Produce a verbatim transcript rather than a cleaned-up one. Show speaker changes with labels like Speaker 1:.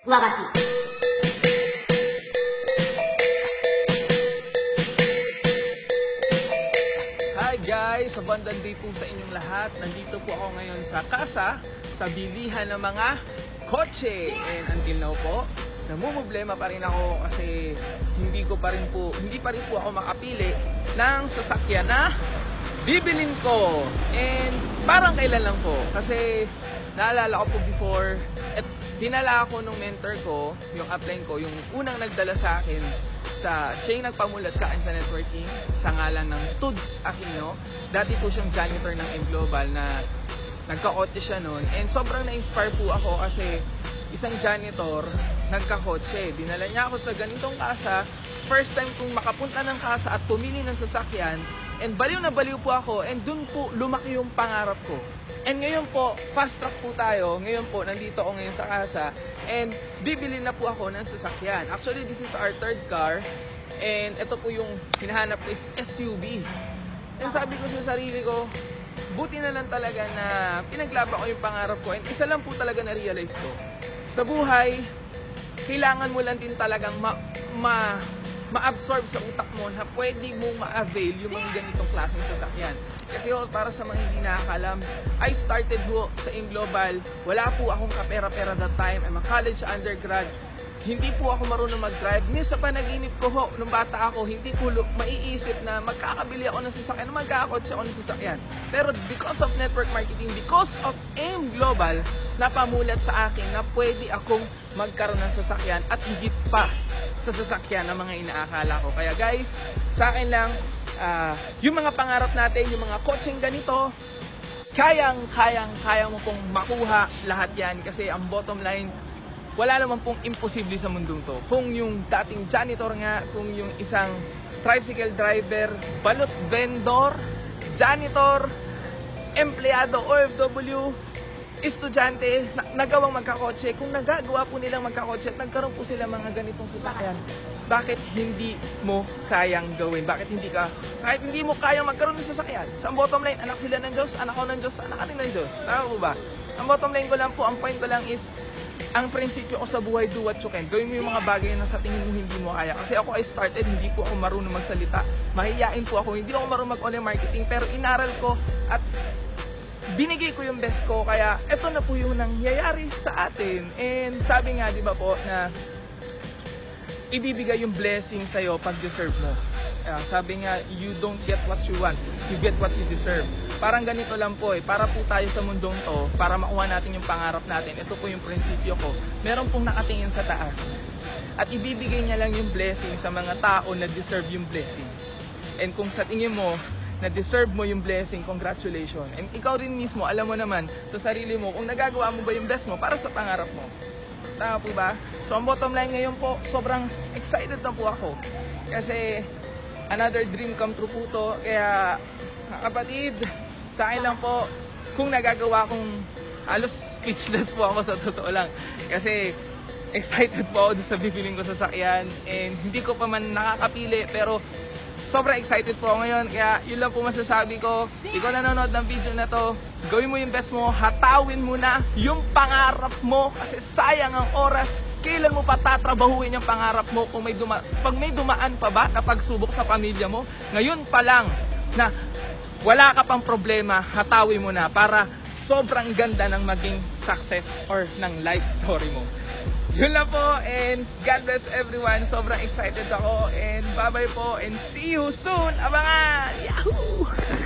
Speaker 1: 上書き。
Speaker 2: Hi guys! Abundant day po sa inyong lahat. Nandito po ako ngayon sa kasa, sa bilihan ng mga kotse. And until now po, namumblema pa rin ako kasi hindi ko pa rin po, hindi pa rin po ako makapili ng sasakyan na bibilin ko. And parang kailan lang po. Kasi naalala ko po before, at dinala ako nung mentor ko, yung upline ko, yung unang nagdala sa akin, sa, siya yung nagpamulat sa akin sa networking sa ngalan ng Tuds Aquino. Dati po siyang janitor ng M Global na nagkakotse siya noon. And sobrang na-inspire po ako kasi isang janitor, nagkakotse. Dinala niya ako sa ganitong kasa. First time kong makapunta ng kasa at pumili ng sasakyan. And baliw na baliw po ako and dun po lumaki yung pangarap ko. And ngayon po, fast track po tayo. Ngayon po, nandito ako ngayon sa kasa. And bibili na po ako ng sasakyan. Actually, this is our third car. And ito po yung hinahanap ko is S U V. And sabi ko sa sarili ko, buti na lang talaga na pinaglaban ko yung pangarap ko. And isa lang po talaga na-realize ko. Sa buhay, kailangan mo lang din talagang ma... ma ma-absorb sa utak mo na pwede mong ma-avail yung mga ganitong klaseng sasakyan. Kasi ho, para sa mga hindi nakakalam, I started ho sa M Global. Wala po akong kapera-pera that time. I'm a college undergrad. Hindi po ako marunong mag-drive. Minsan sa panaginip ko ho, nung bata ako, hindi ko maiisip na magkakabili ako ng sasakyan, na magkakakotse ako ng sasakyan. Pero because of network marketing, because of M Global, napamulat sa akin na pwede akong magkaroon ng sasakyan at higit pa sa sasakyan ng mga inaakala ko. Kaya guys, sa akin lang, uh, yung mga pangarap natin, yung mga kotseng ganito, kayang, kayang, kayang mo pong makuha lahat yan. Kasi ang bottom line, wala naman pong imposible sa mundong to. Kung yung dating janitor nga, kung yung isang tricycle driver, balot vendor, janitor, empleyado, O F W, estudyante, na, nagawang magkakotse, kung nagagawa po nilang magkakotse at nagkaroon po sila mga ganitong sasakyan, bakit hindi mo kayang gawin? Bakit hindi ka, kahit hindi mo kayang magkaroon ng sasakyan? Sa so, bottom line, anak sila ng Diyos, anak ko ng Diyos, anak ka rin ng Diyos. Tama po ba? Ang bottom line ko lang po, ang point ko lang is, ang prinsipyo ko sa buhay, do what you can. Gawin mo yung mga bagay na sa tingin mo hindi mo kaya. Kasi ako, I started, hindi po ako marunong magsalita. Mahihiyain po ako, hindi ako marunong mag-online marketing, pero inaral ko at binigay ko yung best ko, kaya eto na po yung nangyayari sa atin. And sabi nga, di ba po, na ibibigay yung blessing sa'yo pag deserve mo. Uh, sabi nga, you don't get what you want, you get what you deserve. Parang ganito lang po eh, para po tayo sa mundong to, para makuha natin yung pangarap natin, ito po yung prinsipyo ko. Meron pong nakatingin sa taas at ibibigay niya lang yung blessing sa mga tao na deserve yung blessing. And kung sa tingin mo, na deserve mo yung blessing, congratulations. And ikaw rin mismo, alam mo naman sa sarili mo kung nagagawa mo ba yung best mo para sa pangarap mo. Tama po ba? So ang bottom line ngayon po, sobrang excited na po ako. Kasi another dream come true po to. Kaya kapatid, sa akin lang po, kung nagagawa kong halos speechless po ako sa totoo lang. Kasi excited po ako sa bibiling ko sa sakyan. And hindi ko pa man nakakapili, pero sobrang excited po ako ngayon, kaya yun lang po masasabi ko. Ikaw nanonood ng video na to, gawin mo yung best mo, hatawin mo na yung pangarap mo kasi sayang ang oras. Kailan mo pa tatrabahuin yung pangarap mo kung may duma pag may dumaan pa ba na pagsubok sa pamilya mo? Ngayon pa lang na wala ka pang problema, hatawin mo na para sobrang ganda ng maging success or ng life story mo. Yun lang po, and God bless everyone. Sobrang excited ako, and bye bye po, and see you soon. Abangan! Yahoo!